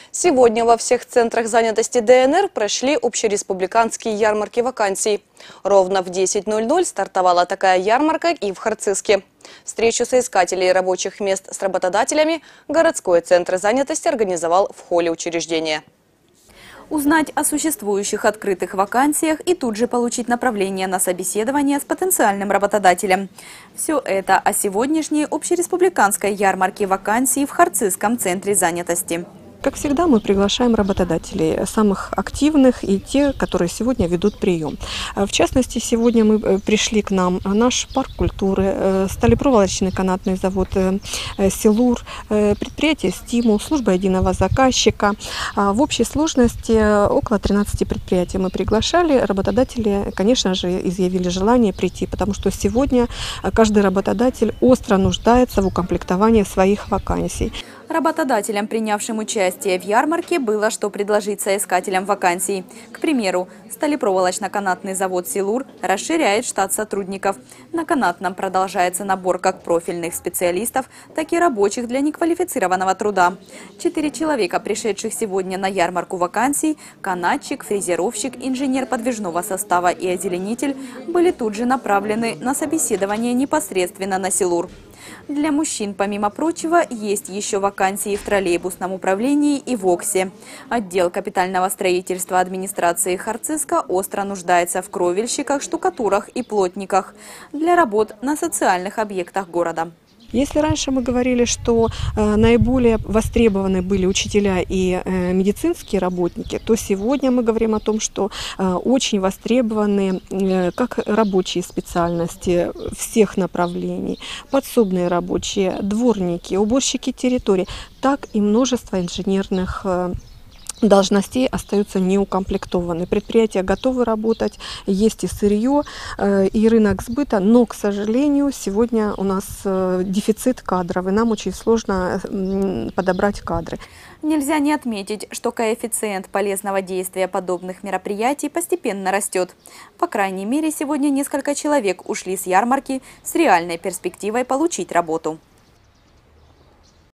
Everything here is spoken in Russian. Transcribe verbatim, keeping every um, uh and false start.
Сегодня во всех центрах занятости ДНР прошли общереспубликанские ярмарки вакансий. Ровно в десять ноль ноль стартовала такая ярмарка и в Харциске. Встречу соискателей рабочих мест с работодателями городской центр занятости организовал в холле учреждения. Узнать о существующих открытых вакансиях и тут же получить направление на собеседование с потенциальным работодателем. Все это о сегодняшней общереспубликанской ярмарке вакансий в Харцисском центре занятости. Как всегда, мы приглашаем работодателей, самых активных и те, которые сегодня ведут прием. В частности, сегодня мы пришли к нам наш парк культуры, сталепроволочный канатный завод «Силур», предприятие «Стимул», служба единого заказчика. В общей сложности около тринадцати предприятий мы приглашали. Работодатели, конечно же, изъявили желание прийти, потому что сегодня каждый работодатель остро нуждается в укомплектовании своих вакансий. Работодателям, принявшим участие в ярмарке, было что предложить соискателям вакансий. К примеру, сталепроволочно-канатный завод «Силур» расширяет штат сотрудников. На канатном продолжается набор как профильных специалистов, так и рабочих для неквалифицированного труда. Четыре человека, пришедших сегодня на ярмарку вакансий – канатчик, фрезеровщик, инженер подвижного состава и озеленитель – были тут же направлены на собеседование непосредственно на «Силур». Для мужчин, помимо прочего, есть еще вакансии в троллейбусном управлении и в ОКСе. Отдел капитального строительства администрации Харциска остро нуждается в кровельщиках, штукатурах и плотниках для работ на социальных объектах города. Если раньше мы говорили, что э, наиболее востребованы были учителя и э, медицинские работники, то сегодня мы говорим о том, что э, очень востребованы э, как рабочие специальности всех направлений, подсобные рабочие, дворники, уборщики территорий, так и множество инженерных э, должностей остаются неукомплектованы. Предприятия готовы работать, есть и сырье, и рынок сбыта, но, к сожалению, сегодня у нас дефицит кадров, и нам очень сложно подобрать кадры. Нельзя не отметить, что коэффициент полезного действия подобных мероприятий постепенно растет. По крайней мере, сегодня несколько человек ушли с ярмарки с реальной перспективой получить работу.